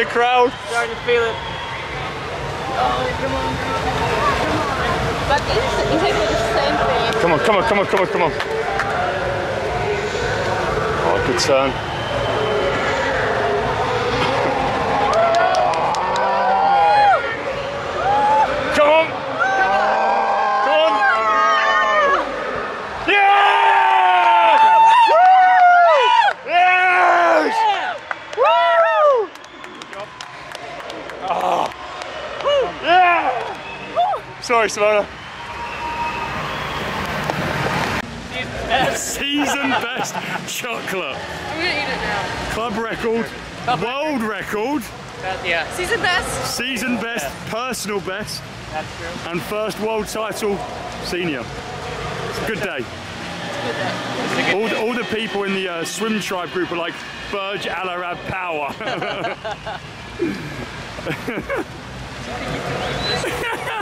the crowd. Starting to feel it. Oh, come on. But it's exactly the same thing. Come on, come on, come on, come on, come on. Oh, good turn. Come on. Come on. Yeah! Yes! Oh. Yeah! Sorry, Simona. Season best chocolate. I'm gonna eat it now. Club record, world record. Yeah. Season best. Season best, personal best. That's true. And first world title, senior. It's a good day. All the people in the swim tribe group are like, Burj Al Arab power.